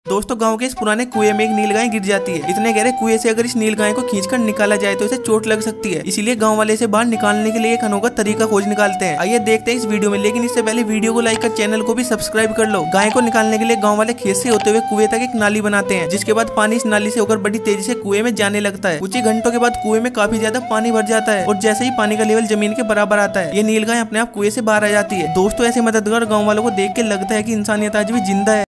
दोस्तों गांव के इस पुराने कुएं में एक नीलगाय गिर जाती है। इतने गहरे कुएं से अगर इस नीलगाय को खींचकर निकाला जाए तो इसे चोट लग सकती है। इसीलिए गांव वाले इसे बाहर निकालने के लिए एक अनोखा तरीका खोज निकालते हैं। आइए देखते हैं इस वीडियो में, लेकिन इससे पहले वीडियो को लाइक कर चैनल को भी सब्सक्राइब कर लो। गाय को निकालने के लिए गाँव वाले खेत से होते हुए कुएं तक एक नाली बनाते हैं, जिसके बाद पानी इस नाली से होकर बड़ी तेजी से कुएं में जाने लगता है। कुछ ही घंटों के बाद कुएं में काफी ज्यादा पानी भर जाता है और जैसे ही पानी का लेवल जमीन के बराबर आता है, ये नीलगाय अपने आप कुएं से बाहर आ जाती है। दोस्तों ऐसे मददगार गाँव वालों को देख के लगता है कि इंसानियत आज भी जिंदा है।